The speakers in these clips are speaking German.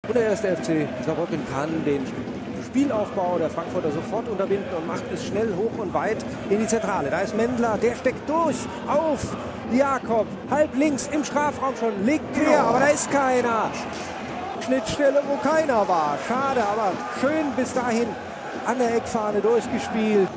Und der erste FC Saarbrücken kann den Spielaufbau der Frankfurter sofort unterbinden und macht es schnell hoch und weit in die Zentrale. Da ist Mendler, der steckt durch auf Jakob, halb links im Strafraum schon, legt quer, aber da ist keiner. Schnittstelle, wo keiner war. Schade, aber schön bis dahin an der Eckfahne durchgespielt.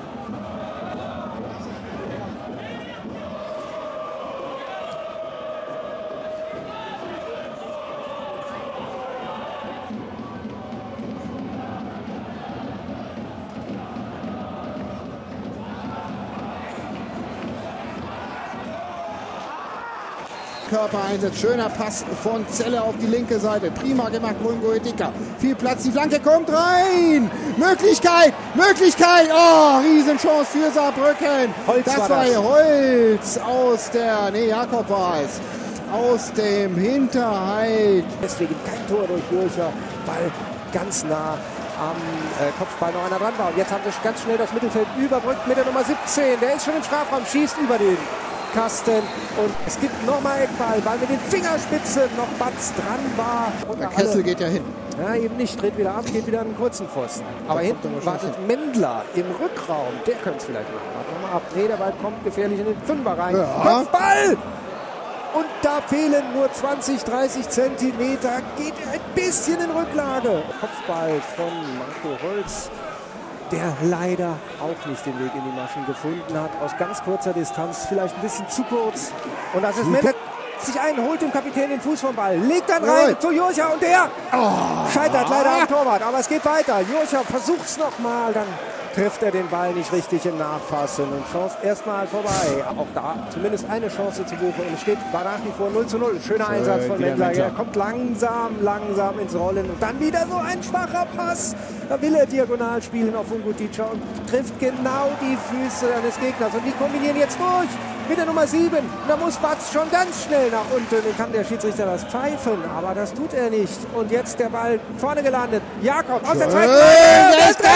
Körpereinsatz, schöner Pass von Zelle auf die linke Seite. Prima gemacht, Goetika. Viel Platz, die Flanke kommt rein. Möglichkeit. Oh, Riesenchance für Saarbrücken. Das war Holz aus der, Jakob war es. Aus dem Hinterhalt. Deswegen kein Tor durch Jurcher, weil ganz nah am Kopfball noch einer dran war. Und jetzt haben sie ganz schnell das Mittelfeld überbrückt mit der Nummer 17. Der ist schon im Strafraum, schießt über den Kasten und es gibt nochmal Eckball, weil mit den Fingerspitzen noch Batz dran war. Und der Kessel geht ja hin. Ja, eben nicht, dreht wieder ab, geht wieder an den kurzen Pfosten. Aber hinten wartet Mendler im Rückraum, der könnte es vielleicht machen. Warte nochmal ab, der Ball kommt gefährlich in den Fünfer rein. Ja. Kopfball! Und da fehlen nur 20, 30 Zentimeter, geht ein bisschen in Rücklage. Kopfball von Marco Holz, der leider auch nicht den Weg in die Maschen gefunden hat. Aus ganz kurzer Distanz, vielleicht ein bisschen zu kurz. Und das ist Mendler, sich ein, holt dem Kapitän den Fuß vom Ball, legt dann rein zu Jurcher und der scheitert leider am Torwart. Aber es geht weiter. Jurcher versucht es nochmal, dann trifft er den Ball nicht richtig im Nachfassen und Chance erstmal vorbei. Auch da zumindest eine Chance zu Buche und es steht nach wie vor 0:0. Schöner Einsatz von Mendler. Er kommt langsam ins Rollen und dann wieder so ein schwacher Pass. Da will er diagonal spielen auf Ungutica und trifft genau die Füße eines Gegners. Und die kombinieren jetzt durch mit der Nummer 7. Da muss Batz schon ganz schnell nach unten. Dann kann der Schiedsrichter das pfeifen, aber das tut er nicht. Und jetzt der Ball vorne gelandet. Jakob aus der zweiten Reihe. Der ist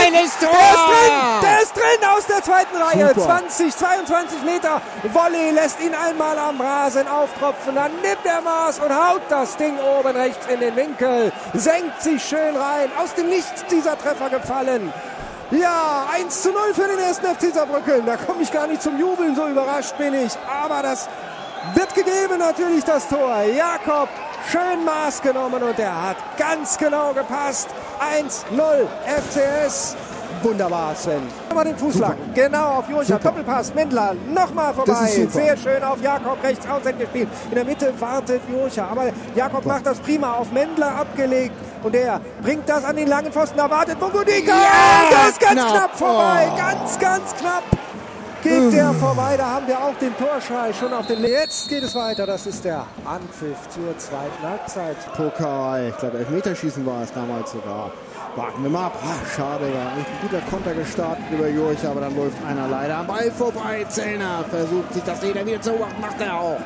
drin aus der zweiten Reihe. 20, 22 Meter. Volley lässt ihn einmal am Rasen auftropfen. Dann nimmt er Maß und haut das Ding oben rechts in den Winkel. Senkt sich schön rein. Aus dem Nichts dieser Treffer gefallen. Ja, 1:0 für den ersten FC Saarbrücken. Da komme ich gar nicht zum Jubeln, so überrascht bin ich. Aber das wird gegeben natürlich, das Tor. Jakob, schön Maß genommen und er hat ganz genau gepasst. 1:0 FCS. Wunderbar, Sven. Nochmal den Fuß lang. Genau auf Jurcher. Doppelpass. Mendler nochmal vorbei. Sehr schön auf Jakob rechts außen gespielt. In der Mitte wartet Jurcher. Aber Jakob macht das prima auf Mendler abgelegt. Und der bringt das an den langen Pfosten. Da wartet Ungutica. Ja, das ist ganz knapp vorbei. Ganz knapp geht der vorbei. Da haben wir auch den Torschrei schon auf den... Jetzt geht es weiter. Das ist der Anpfiff zur zweiten Halbzeit. Pokerei. Ich glaube, Elfmeterschießen war es damals sogar. Warten wir mal ab. Schade, ja. Ein guter Konter gestartet über Jurcher, aber dann läuft einer leider am Ball vorbei. Zellner versucht sich das Leder wieder zu machen, macht er auch.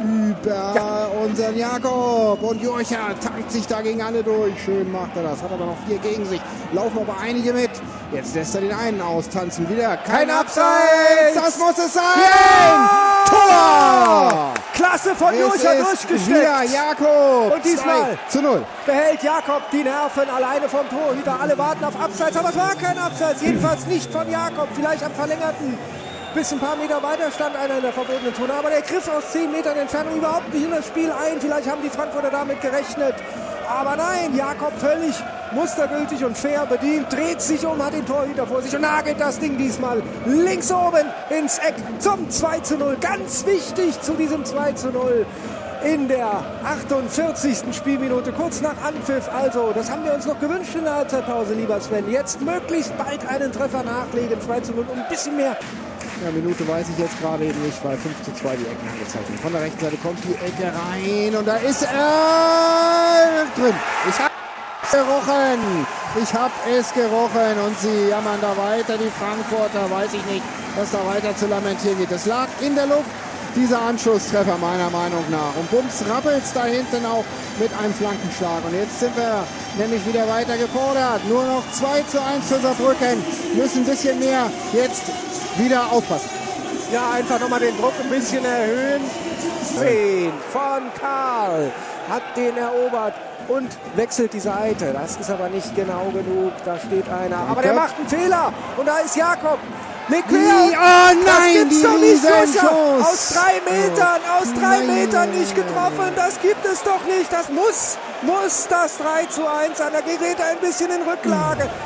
Über unseren Jakob. Und Jurcher tankt sich da gegen alle durch. Schön macht er das. Hat aber noch 4 gegen sich. Laufen aber einige mit. Jetzt lässt er den einen austanzen. Wieder kein Abseits. Das muss es sein. Ja! Tor! Klasse von Jurcher durchgesteckt. Wieder Jakob. Und diesmal 2:0. behält Jakob die Nerven alleine vom Torhüter. Alle warten auf Abseits, aber es war kein Abseits. Jedenfalls nicht von Jakob. Vielleicht am verlängerten. Bis ein paar Meter weiter stand einer in der verbotenen Zone. Aber der griff aus 10 Metern Entfernung überhaupt nicht in das Spiel ein. Vielleicht haben die Frankfurter damit gerechnet. Aber nein, Jakob völlig mustergültig und fair bedient. Dreht sich um, hat den Torhüter vor sich und nagelt das Ding diesmal links oben ins Eck zum 2:0. Ganz wichtig zu diesem 2:0. In der 48. Spielminute, kurz nach Anpfiff. Also, das haben wir uns noch gewünscht in der Halbzeitpause, lieber Sven. Jetzt möglichst bald einen Treffer nachlegen, 2:0 und ein bisschen mehr. Ja, Minute weiß ich jetzt gerade eben nicht, weil 5:2 die Ecken angezeigt sind. Von der rechten Seite kommt die Ecke rein und da ist er drin. Ich habe es gerochen und sie jammern da weiter, die Frankfurter, weiß ich nicht, was da weiter zu lamentieren geht. Es lag in der Luft, dieser Anschlusstreffer meiner Meinung nach. Und bums rappelt's da hinten auch mit einem Flankenschlag. Und jetzt sind wir nämlich wieder weiter gefordert. Nur noch 2:1 für Saarbrücken. Müssen ein bisschen mehr jetzt wieder aufpassen. Ja, einfach nochmal den Druck ein bisschen erhöhen. 10 von Karl hat den erobert. und wechselt die Seite. Das ist aber nicht genau genug. Da steht einer. Aber der macht einen Fehler. Und da ist Jakob. Leg quer. Oh nein, das gibt's doch nicht, Joscha. Chance. Aus 3 Metern nicht getroffen. Das gibt es doch nicht. Das muss das 3:1 sein. Da gerät er ein bisschen in Rücklage.